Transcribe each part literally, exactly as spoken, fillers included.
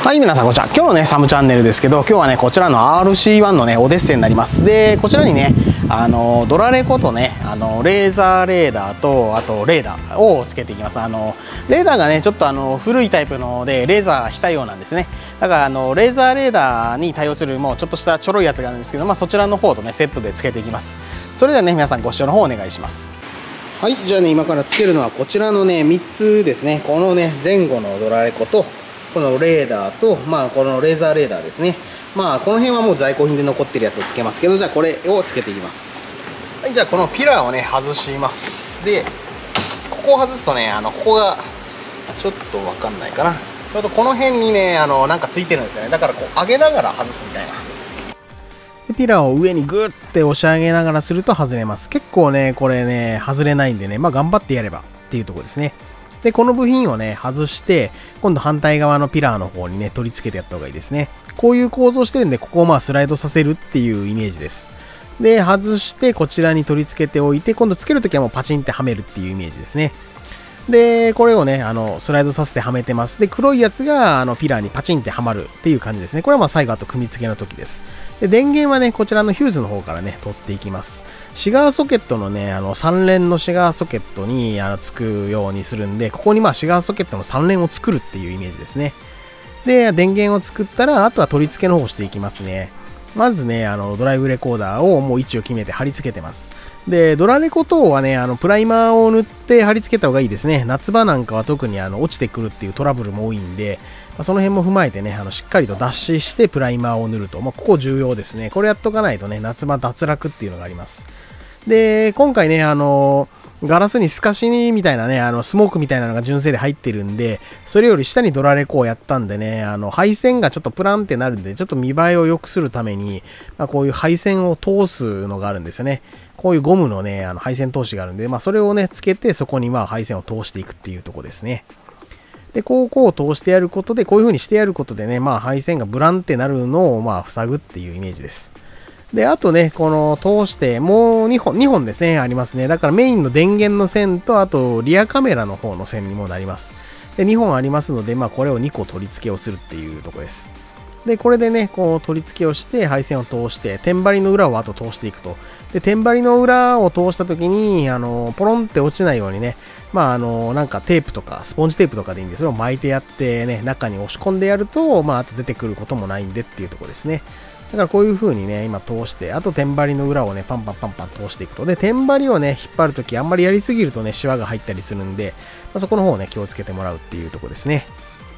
はい、皆さんこんにちは。今日のね、サムチャンネルですけど、今日はね、こちらの アールシーワン のね、オデッセイになります。で、こちらにね、あの、ドラレコとね、あの、レーザーレーダーと、あと、レーダーをつけていきます。あの、レーダーがね、ちょっとあの、古いタイプので、レーザー非対応なんですね。だから、あの、レーザーレーダーに対応する、もうちょっとしたちょろいやつがあるんですけど、まあ、そちらの方とね、セットでつけていきます。それではね、皆さんご視聴の方お願いします。はい、じゃあね、今からつけるのはこちらのね、みっつですね。このね、前後のドラレコと、このレーダーと、まあ、このレーザーレーダーですね。まあ、この辺はもう在庫品で残ってるやつをつけますけど、じゃあこれをつけていきます。はい、じゃあこのピラーをね、外します。で、ここを外すとね、あの、ここが、ちょっとわかんないかな。ちょうどこの辺にね、あの、なんかついてるんですよね。だからこう、上げながら外すみたいな。で、ピラーを上にグッて押し上げながらすると外れます。結構ね、これね、外れないんでね、まあ、頑張ってやればっていうところですね。で、この部品をね、外して、今度反対側のピラーの方にね、取り付けてやった方がいいですね。こういう構造してるんで、ここをまあスライドさせるっていうイメージです。で、外して、こちらに取り付けておいて、今度つけるときはもうパチンってはめるっていうイメージですね。で、これをね、あの、スライドさせてはめてます。で、黒いやつが、あの、ピラーにパチンってはまるっていう感じですね。これはまあ最後あと組み付けの時です。で、電源はね、こちらのヒューズの方からね、取っていきます。シガーソケットのね、あの、さん連のシガーソケットに、あの、つくようにするんで、ここにまあシガーソケットのさん連を作るっていうイメージですね。で、電源を作ったら、あとは取り付けの方をしていきますね。まずね、あの、ドライブレコーダーをもう位置を決めて貼り付けてます。で、ドラレコ等はね、あの、プライマーを塗って貼り付けた方がいいですね。夏場なんかは特にあの、落ちてくるっていうトラブルも多いんで、まあ、その辺も踏まえてね、あの、しっかりと脱脂してプライマーを塗ると。まあ、ここ重要ですね。これやっとかないとね、夏場脱落っていうのがあります。で、今回ね、あの、ガラスに透かしみたいなね、あの、スモークみたいなのが純正で入ってるんで、それより下にドラレコをやったんでね、あの、配線がちょっとプランってなるんで、ちょっと見栄えを良くするために、まあ、こういう配線を通すのがあるんですよね。こういうゴムのね、あの配線通しがあるんで、まあ、それをね、つけて、そこにまあ配線を通していくっていうとこですね。で、こう、こう通してやることで、こういう風にしてやることでね、まあ、配線がブランってなるのを、まあ、塞ぐっていうイメージです。で、あとね、この通して、もうにほん、にほんですね、ありますね。だからメインの電源の線と、あと、リアカメラの方の線にもなります。で、にほんありますので、まあ、これをにこ取り付けをするっていうとこです。で、これでね、こう取り付けをして、配線を通して、天張りの裏をあと通していくと。で、天張りの裏を通したときに、あの、ポロンって落ちないようにね、まあ、あの、なんかテープとか、スポンジテープとかでいいんで、それを巻いてやってね、中に押し込んでやると、まあ、あと出てくることもないんでっていうところですね。だからこういう風にね、今通して、あと天張りの裏をね、パンパンパンパン通していくと。で、天張りをね、引っ張るとき、あんまりやりすぎるとね、シワが入ったりするんで、まあ、そこの方をね、気をつけてもらうっていうところですね。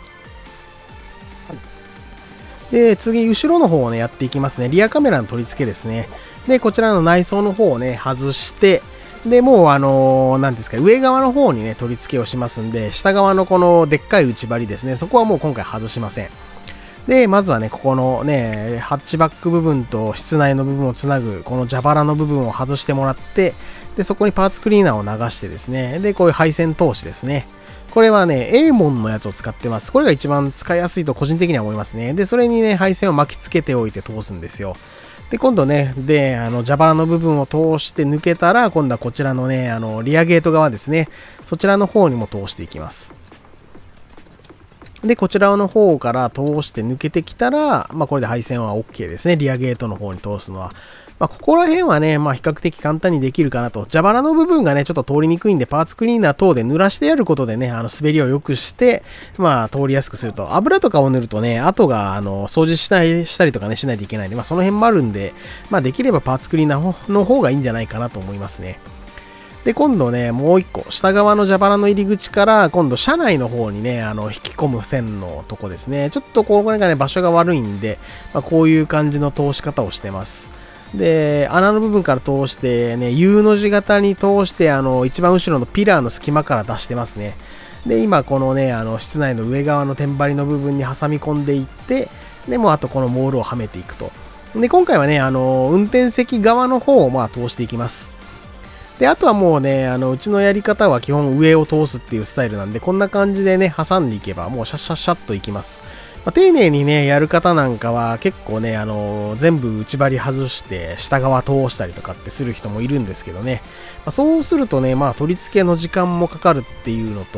で、次、後ろの方をね、やっていきますね。リアカメラの取り付けですね。で、こちらの内装の方をね、外して、で、もう、あのー、なんですか、上側の方にね、取り付けをしますんで、下側のこのでっかい内張りですね、そこはもう今回外しません。で、まずはね、ここのね、ハッチバック部分と室内の部分をつなぐ、この蛇腹の部分を外してもらって、で、そこにパーツクリーナーを流してですね、で、こういう配線通しですね。これはね、エーモンのやつを使ってます。これが一番使いやすいと個人的には思いますね。で、それにね、配線を巻き付けておいて通すんですよ。で、今度ね、で、あの、蛇腹の部分を通して抜けたら、今度はこちらのね、あの、リアゲート側ですね。そちらの方にも通していきます。で、こちらの方から通して抜けてきたら、まあ、これで配線は OK ですね。リアゲートの方に通すのは。まあ、ここら辺はね、まあ、比較的簡単にできるかなと。蛇腹の部分がね、ちょっと通りにくいんで、パーツクリーナー等で濡らしてやることでね、あの、滑りを良くして、まあ、通りやすくすると。油とかを塗るとね、跡が、あの、掃除したり、したりとかね、しないといけないんで、まあ、その辺もあるんで、まあ、できればパーツクリーナーの方がいいんじゃないかなと思いますね。で、今度ね、もう一個、下側の蛇腹の入り口から、今度、車内の方にね、あの、引き込む線のとこですね。ちょっとこれがね、場所が悪いんで、まあ、こういう感じの通し方をしてます。で、穴の部分から通してね、U の字型に通して、あの、一番後ろのピラーの隙間から出してますね。で、今、このね、あの、室内の上側の天張りの部分に挟み込んでいって、で、もうあとこのモールをはめていくと。で、今回はね、あの、運転席側の方をまあ通していきます。で、あとはもうね、あの、うちのやり方は基本上を通すっていうスタイルなんで、こんな感じでね、挟んでいけば、もうシャッシャッシャッといきます。まあ、丁寧にね、やる方なんかは結構ね、あの、全部内張り外して下側通したりとかってする人もいるんですけどね。まあ、そうするとね、まあ取り付けの時間もかかるっていうのと、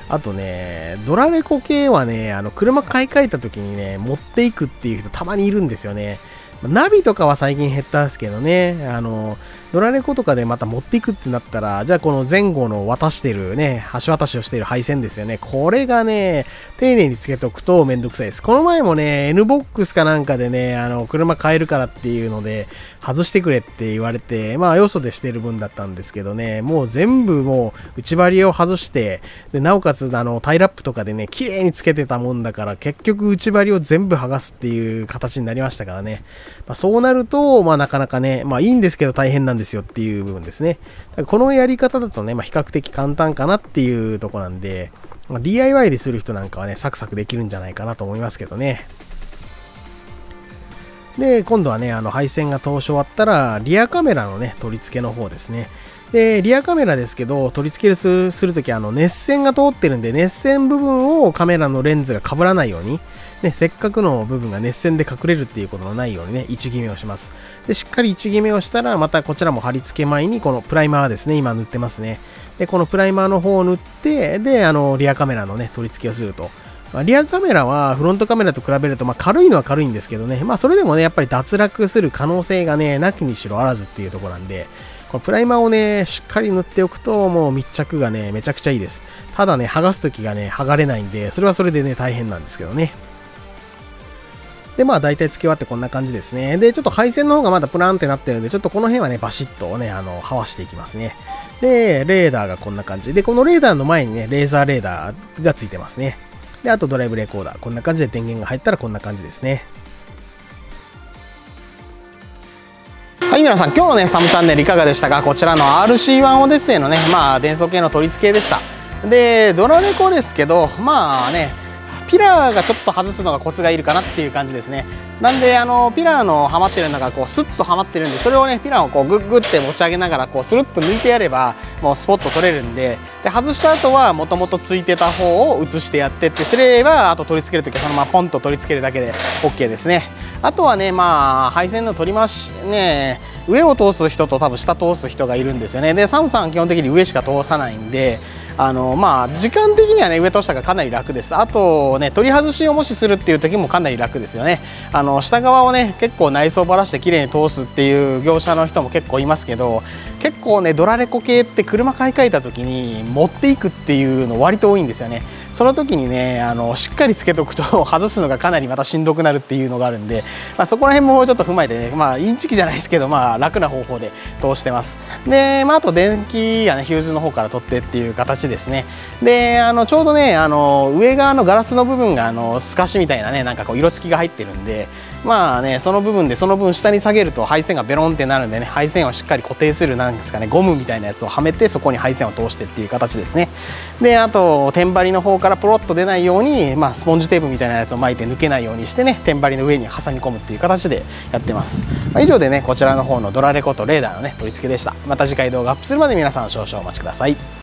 あとね、ドラレコ系はね、あの、車買い替えた時にね、持っていくっていう人たまにいるんですよね。ナビとかは最近減ったんですけどね、あの、ドラレコとかでまた持っていくってなったら、じゃあこの前後の渡してるね、橋渡しをしている配線ですよね。これがね、丁寧につけとくとめんどくさいです。この前もね、N ボックスかなんかでね、あの、車変えるからっていうので、外してくれって言われて、まあ、よそでしてる分だったんですけどね、もう全部もう内張りを外して、で、なおかつ、あの、タイラップとかでね、綺麗につけてたもんだから、結局内張りを全部剥がすっていう形になりましたからね。まあ、そうなると、まあ、なかなかね、まあ、いいんですけど大変なんですよっていう部分ですね。このやり方だとね、まあ、比較的簡単かなっていうとこなんで、まあ、ディーアイワイ でする人なんかはね、サクサクできるんじゃないかなと思いますけどね。で、今度はね、あの配線が通し終わったら、リアカメラのね、取り付けの方ですね。で、リアカメラですけど、取り付けするするとき、あの、熱線が通ってるんで、熱線部分をカメラのレンズが被らないように、ね、せっかくの部分が熱線で隠れるっていうことのないようにね、位置決めをします。で、しっかり位置決めをしたら、またこちらも貼り付け前に、このプライマーですね、今塗ってますね。で、このプライマーの方を塗って、で、あの、リアカメラのね、取り付けをすると。まあ、リアカメラはフロントカメラと比べると、まあ、軽いのは軽いんですけどね、まあ、それでもね、やっぱり脱落する可能性がね、なきにしろあらずっていうところなんで、このプライマーをね、しっかり塗っておくと、もう密着がね、めちゃくちゃいいです。ただね、剥がすときがね、剥がれないんで、それはそれでね、大変なんですけどね。で、まあ、大体付け終わってこんな感じですね。で、ちょっと配線の方がまだプランってなってるんで、ちょっとこの辺はね、バシッとね、あの、はわしていきますね。で、レーダーがこんな感じ。で、このレーダーの前にね、レーザーレーダーが付いてますね。で、あとドライブレコーダー。こんな感じで電源が入ったらこんな感じですね。はい、皆さん、今日のね、サムチャンネルいかがでしたか？こちらの アールシーワン オデッセイのね、まあ、電装系の取り付けでした。で、ドラレコですけど、まあね、ピラーがちょっと外すのがコツがいるかなっていう感じですね。なんで、あの、ピラーのはまってるのが、こう、スッとはまってるんで、それをね、ピラーをこう、グッグって持ち上げながら、こう、スルッと抜いてやれば、もうスポッと取れるんで、で、外した後は、もともとついてた方を移してやってってすれば、あと取り付けるときはそのままポンと取り付けるだけで OK ですね。あとはね、まあ、配線の取り回し、ね、上を通す人と多分下通す人がいるんですよね。で、サムさんは基本的に上しか通さないんで、あのまあ時間的にはね上通したがかなり楽です。あとね取り外しをもしするっていう時もかなり楽ですよね。あの下側をね結構内装ばらして綺麗に通すっていう業者の人も結構いますけど、結構ねドラレコ系って車買い替えた時に持っていくっていうの割と多いんですよね。その時にねあのしっかりつけとくと外すのがかなりまたしんどくなるっていうのがあるんで、まあ、そこら辺もちょっと踏まえてね、まあインチキじゃないですけど、まあ楽な方法で通してます。で、まあ、あと電気やねヒューズの方から取ってっていう形ですね。で、あのちょうどねあの上側のガラスの部分があの透かしみたいなねなんかこう色付きが入ってるんで、まあねその部分でその分下に下げると配線がベロンってなるんでね、配線をしっかり固定するなんですかねゴムみたいなやつをはめてそこに配線を通してっていう形ですね。で、あと天張りの方からポロッと出ないように、まあ、スポンジテープみたいなやつを巻いて抜けないようにしてね天張りの上に挟み込むっていう形でやってます。まあ、以上でねこちらの方のドラレコとレーダーのね取り付けでした。また次回動画アップするまで皆さん少々お待ちください。